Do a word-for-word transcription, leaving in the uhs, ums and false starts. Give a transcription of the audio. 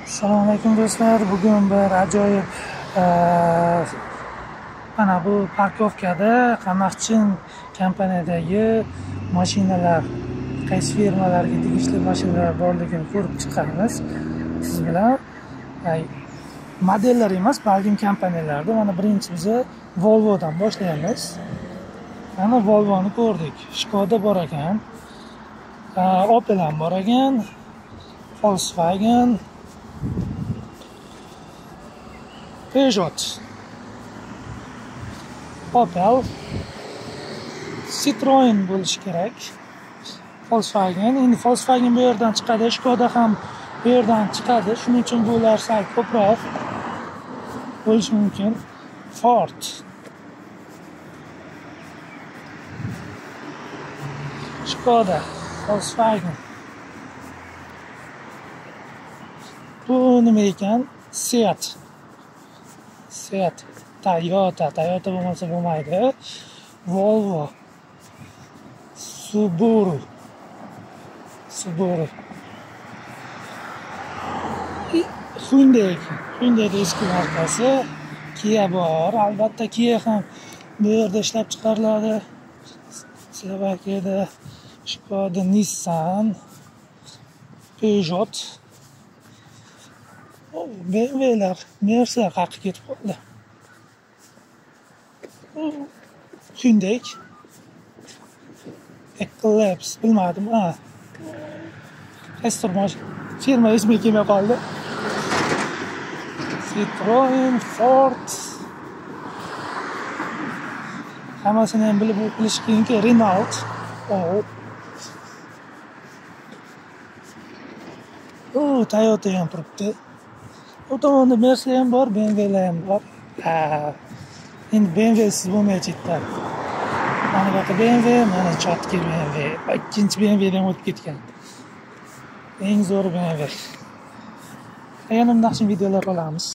Assalomu alaykum do'stlar. Bugun bir ajoyib mana bu parkovkada Qamoqchin kompaniyadagi mashinalar, qaysi firmalarga tegishli mashinalar borligini ko'rib chiqamiz. Siz bilan modellar emas, balkim kompaniyalarda. Mana birinchi biz Volvodan boshlaymiz. Mana Volvoni ko'rdik. Skoda bor ekan. Opel ham bor ekan. Volkswagen, Peugeot, Opel, Citroen bo'lishi kerak. Volkswagen, endi Volkswagen bu yerdan chiqadi, Skoda ham bu yerdan chiqadi. Shuning uchun bular sal ko'proq bo'lishi mumkin. Ford, Skoda, Volkswagen. Bu nima ekan? Seat. Seat, Toyota, Toyota bo'lmasa bo'lmaydi. Volvo, Subaru, Subaru. Hyundai, Hyundai eski markasi. Kia bor, albatta Kia ham bu yerda ishlab chiqariladi. Slovakiyada, Skoda, Nissan, Peugeot. B M W'lar, Mercedes haqi ketib qoldi. Hyundai, Eclipse, bilmadim, ha. Qaysi firma ismi kelmay qoldi. Citroen, Ford. Hammasini ham bilib o'qilish qiyinki, Renault. Oh. Oh, Toyota ham turibdi. O tomonda Mercedes ham bor, B M W'lar ham bor. Ha. Endi B M W siz bo'lmaydi chetda. Mana bu B M W, mana chotki B M W. Ikkinchi B M W'dan o'tib ketgan. Eng zo'r B M W. Yana bunday videolar olamiz.